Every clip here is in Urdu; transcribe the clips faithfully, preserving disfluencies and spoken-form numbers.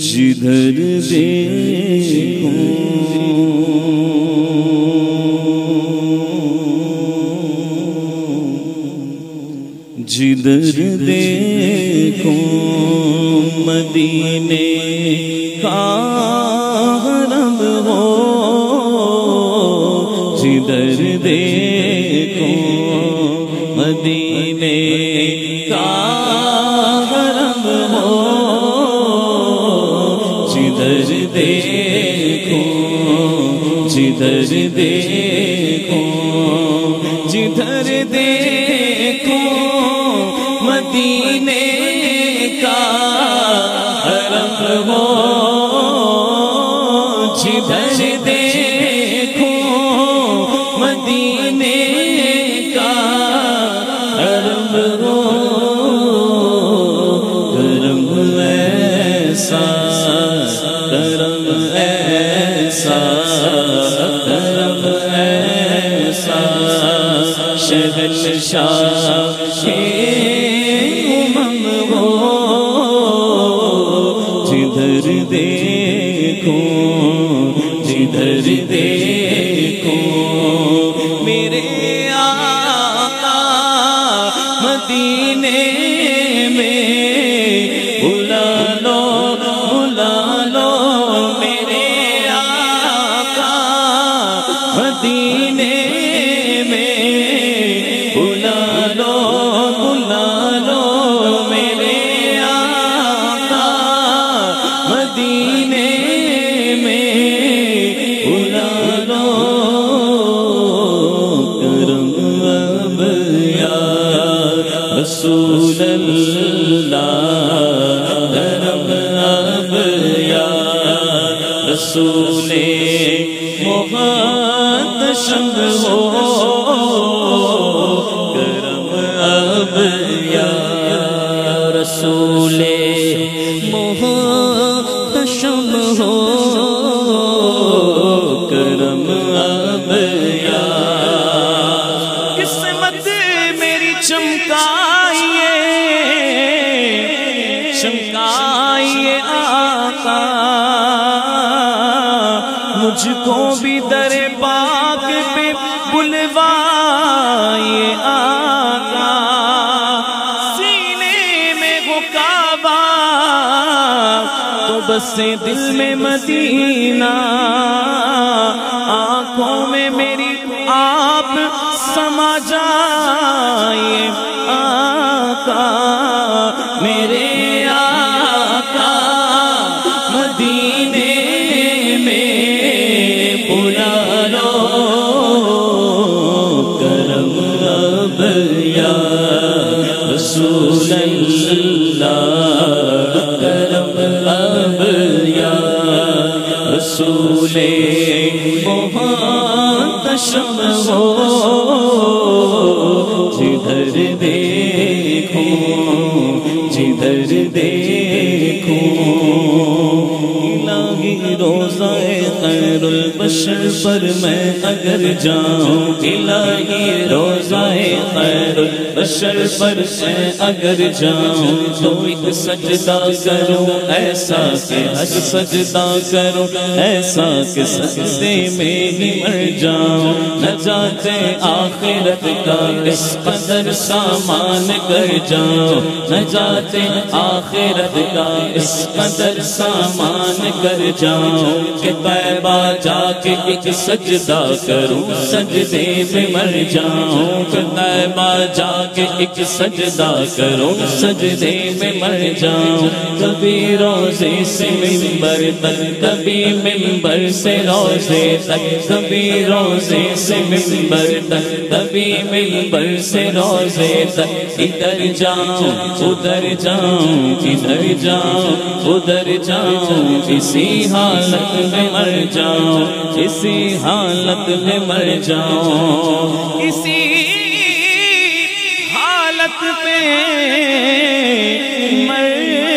جدھر دیکھوں جدھر دیکھوں مدینے کا حرم ہو، جدھر دیکھوں مدینے کا حرم ہو، جدھر دیکھوں جدھر دیکھوں جدھر دیکھوں مدینے کا حرم ہو، جدھر دیکھوں مدینے کا حرم ہو، کرم ایسا کرم ایسا کرم ایسا شہنشاہ امم ہو، جدھر دیکھوں جدھر دیکھوں میرے آقا مدینے میں بلا لو بلا لو، میرے آقا مدینے میں بلا لو بلا لو، میرے آقا مدینے میں بلا لو، کرم اب یا رسول اللہ، کرم اب یا رسول محتشم ہو، کرم اب یا رسول محتشم ہو، کرم اب یا قسمت میری چمکائیے چمکائیے آقا، مجھ کو بھی در پاک پہ بلوائیے آقا، سینے میں وہ کعبہ تو بس دل میں مدینہ، آنکھوں میں میری آپ سما جائیے آقا، میرے آقا مدینے میں بلا لو، کرم اب یا رسول اللہ، کرم اب یا رسول محتشم ہو، جدھر دیکھوں جدھر دیکھوں الہی روضہ خیر البشر پر میں اگر جاؤں، الہی روضہ خیر البشر پر میں اگر جاؤں، تو ایک سجدہ کروں ایسا کہ حج سجدہ کروں ایسا کہ سجدے میں ہی مر جاؤں، نجات آخرت کا اس قدر سامان کر جاؤں، نجات آخرت کا اس قدر سامان کر جاؤں، کہ طیبہ جا کے ایک سجدہ کروں سجدے میں مر جاؤں، کہ طیبہ جا کے ایک سجدہ کروں سجدے میں مر جاؤں، کبھی روزے سے منبر تک کبھی منبر سے روزے تک، کبھی روزے سے منبر تک کبھی منبر سے روزے تک، ادھر جاؤں ادھر جاؤں ادھر جاؤں ادھر جاؤں، اسی حالت میں مر جاؤں اسی حالت میں مر جاؤں، اسی حالت میں مر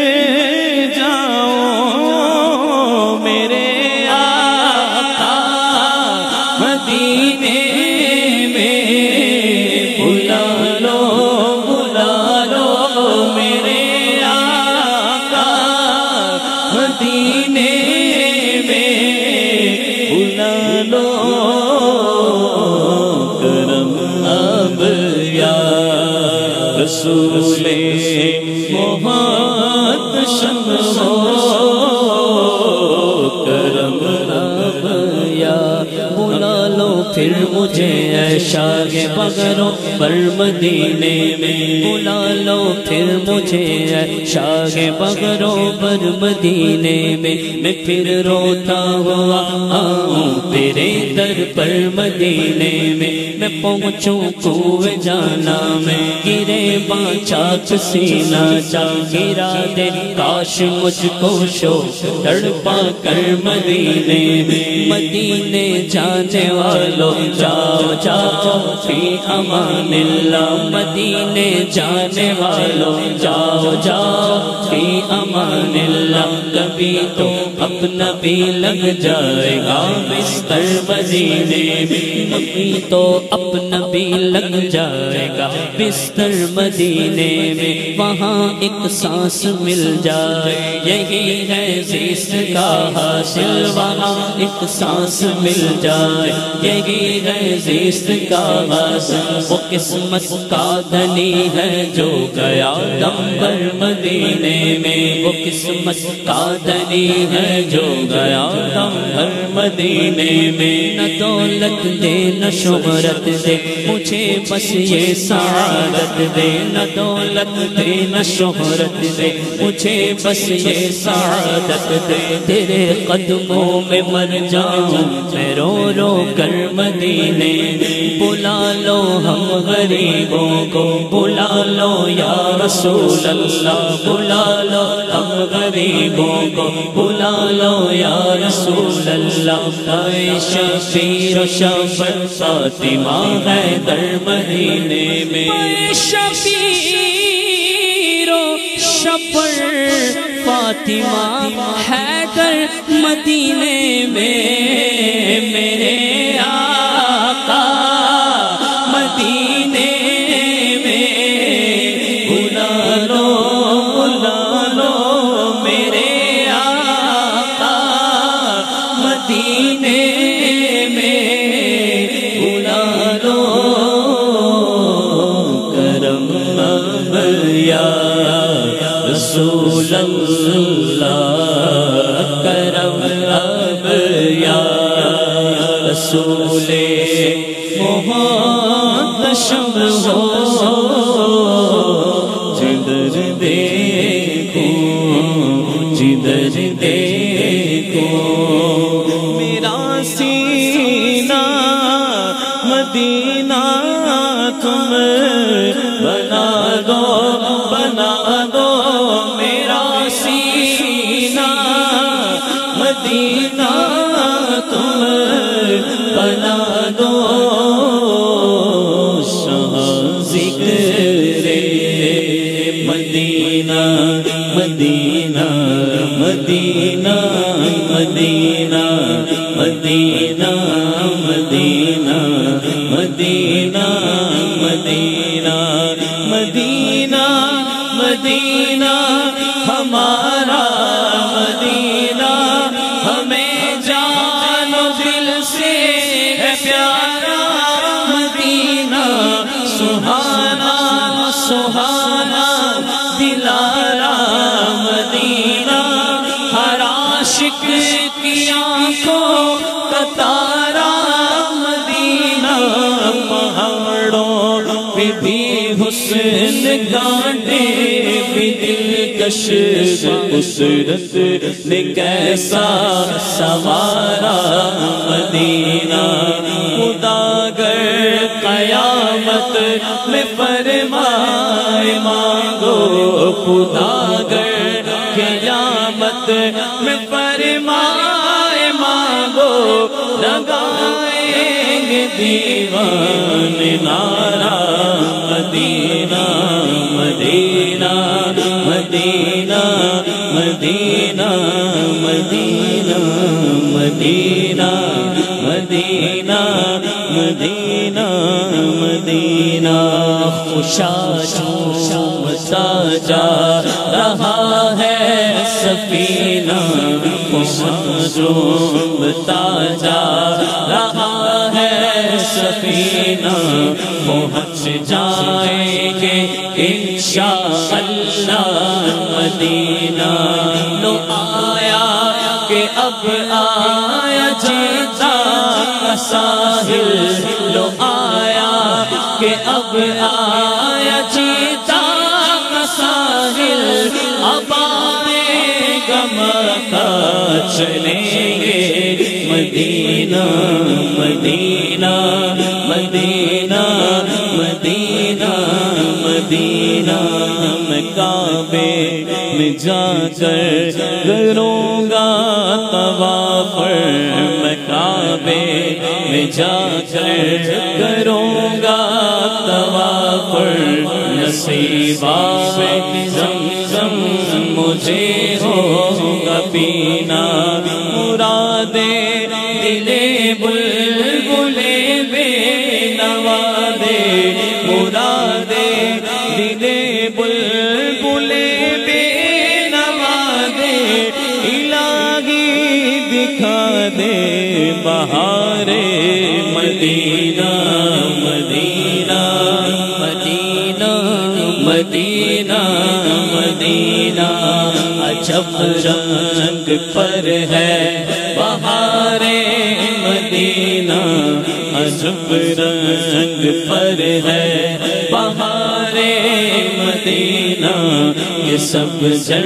جاؤں، میرے آقا مدینے میں بلا لو بلا لو، میرے آقا مدینے مدینے میں بلا لو کرم اب یا رسول محتشم ہو کرم اب یا بلا لو پھر مجھے اے شاہ بغروں پر مدینے میں بلا لو پھر مجھے اے شاہ بغروں پر مدینے میں میں پھر روتا ہوا آؤں تیرے در پر مدینے میں میں پہنچوں کوئے جانا میں گرے باچاک سینہ جا گرا دے کاش مجھ کو شو تڑپا کر مدینے میں مدینے جانے والوں جاؤ جاؤ فی امان اللہ مدینے جانے والوں جاؤ جاؤ فی امان اللہ کبھی تو اپنا بھی لگ جائے گا بستر مدینے میں کبھی تو اپنا بھی لگ جائے گا بستر مدینے میں وہاں ایک سانس مل جائے یہی ہے زیست کا حاصل وہاں ایک سانس مل جائے یہی ہے زیست کا حاصل وہ قسمت کا دھنی ہے جو گیا دم بھر مدینے میں وہ قسمت کا دھنی ہے جو گیا دم بھر مدینے میں نہ دولت دے نہ شہرت دے مجھے بس یہ سعادت دے نہ دولت دے نہ شہرت دے مجھے بس یہ سعادت دے تیرے قدموں میں مر جاؤں میں رو رو کر مدینے بلا لو ہم غریبوں کو بلا لو یا رسول اللہ بلا لو ہم غریبوں کو بلا لو یا رسول اللہ اے شفیع و شفیع فاطمہ ہے در مدینے میں شفیع و شفیع فاطمہ ہے در مدینے میں میرے آقا مدینے میں بلا لو بلا لو میرے آقا مدینے میں بلا لو کرم اب یا رسول اللہ کرم اب یا رسول محتشم ہو جدھر دیکھوں جدھر دیکھوں میرا سینہ مدینہ تم بنا دو بنا دو میرا سینہ مدینہ تم بنا دو شاہ ذکر مدینہ مدینہ مدینہ مدینہ مدینہ مدینہ مدینہ مدینہ مدینہ مدینہ ہمارا مدینہ ہمیں جان و دل سے ہے پیارا مدینہ سہانا سہانا دلارا مدینہ ہر عاشق کی آنکھوں کا تارا مدینہ پہاڑوں پہ بھی حسن گانے بھی دلکش اسرت نے کیسا سوارا مدینہ خدا گر قیامت میں فرمائے مانگو خدا گر قیامت میں فرمائے مانگو لگائیں گے دیوان نعرہ مدینہ مدینہ مدینہ مدینہ مدینہ مدینہ مدینہ مدینہ مدینہ خوشا ڈوبتا جا رہا ہے سفینہ ڈوبتا جا رہا ہے سفینہ پہنچ جائیں گے انشاءاللہ مدینہ لو آیا کہ اب آیا جیتا ساحل لو آیا کہ اب آیا جیتا ساحل اب آئے گا مکہ چلیں گے مدینہ مدینہ مدینہ مدینہ مدینہ میں کعبے میں جا کر کروں گا طواف میں کعبے میں جا کر کروں گا طواف نصیب آب زمزم مجھے ہوگا پینا مرادیں دل بلبل بے نوا دے مرادیں دل بلبل بے نوا دے الہی دکھا دے بہار مدینہ مدینہ مدینہ مدینہ مدینہ عجب رنگ پر ہے بہار مدینہ عجب رنگ پر ہے بہار مدینہ یہ سب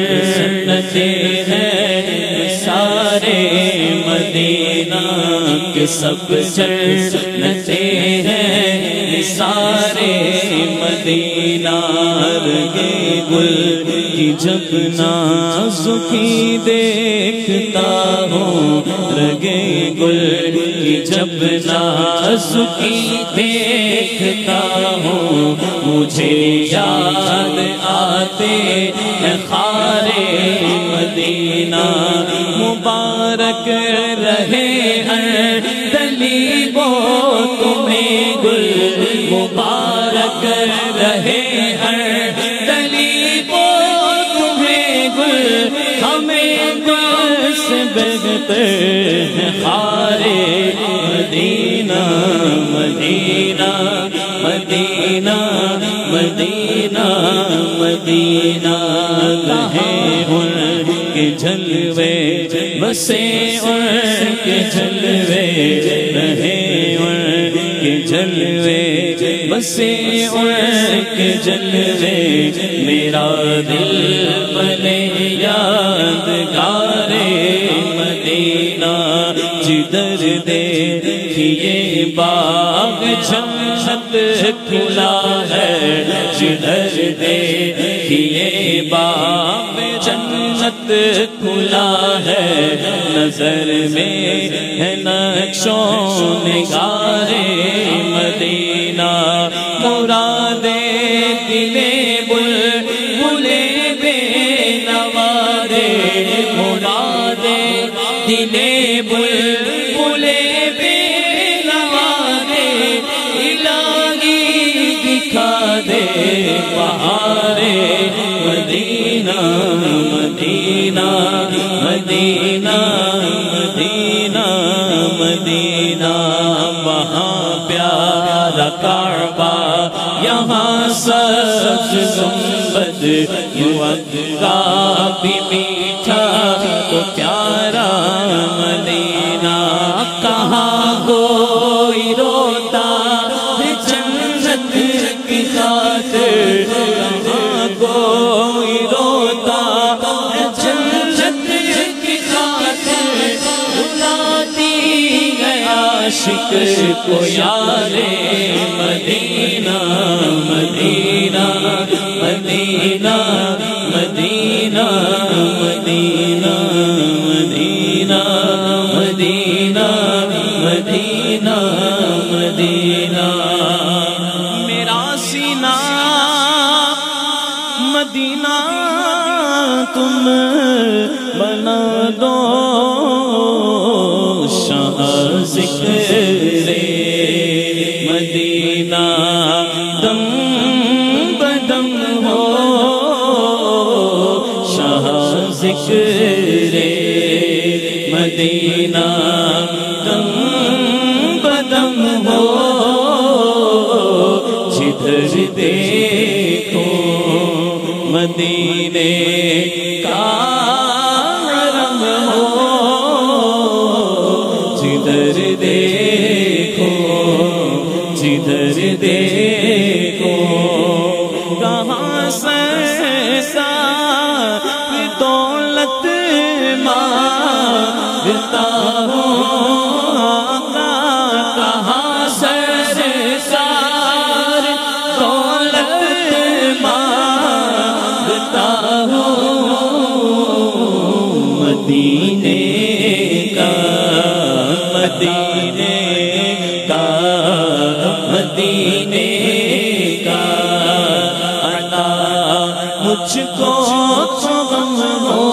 جنتیں ہیں سارے مدینہ کے سب جنتیں ہیں سارے مدینہ رگے گل کی جب نازکی دیکھتا ہوں رگے گل کی جب نازکی دیکھتا ہوں مجھے یاد آتے ہیں خار مدینہ مبارک رہے ہر دلی وہ تمہیں گل مبارک رہے ہر دلی وہ تمہیں گل ہمیں گل سے بہتر ہے خار مدینہ مدینہ مدینہ مدینہ مدینہ رہے ان کے جلوے بسے ان کے جلوے رہے ان کے جلوے بسے ان کے جلوے میرا دل بنے یادگار مدینہ جدھر دیکھیے باغ جنت کھلا ہے جدھر دیکھیے باغ جنت کھلا ہے نظر میں ہے نقش و نگار مدینہ مرادیں دل بلبل بے نوا دے مرادیں دل بلبل بے نوا دے الہی دکھا دے بہار مدینہ مدینہ مدینہ مدینہ مدینہ وہاں پیارا کعبہ یہاں سبز گنبد مکہ بھی میٹھا تو پیارا مدینہ کہاں کوئی روتا جنت کی خاطر کہاں کوئی روتا جنت کی خاطر بلاتی ہے عاشق کو یار مدینہ مدینہ مدینہ مدینہ مدینہ مدینہ مدینہ مدینہ مدینہ میرا سینہ مدینہ تم بنا دو شاہ ذکر مدینہ دم بدم ہو مدینہ دم بدم ہو جدھر دیکھو مدینے کا حرم ہو جدھر دیکھو جدھر دیکھو کہاں سے ساری دولت مانگتا ہوں کہاں سے ساری دولت مانگتا ہوں مدینے کا مدینے کا مدینے کا عطا مجھ کو تو غم ہو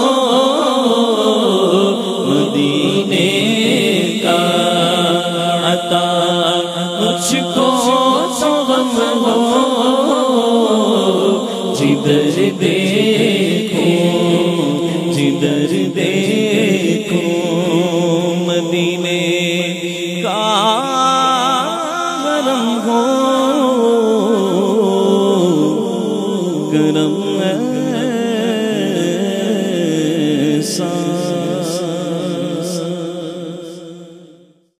مدینے کا عطا مجھ کو تو غم ہو جدھر دیکھو جدھر دیکھو مدینے کا گرم ہو گرم ایسا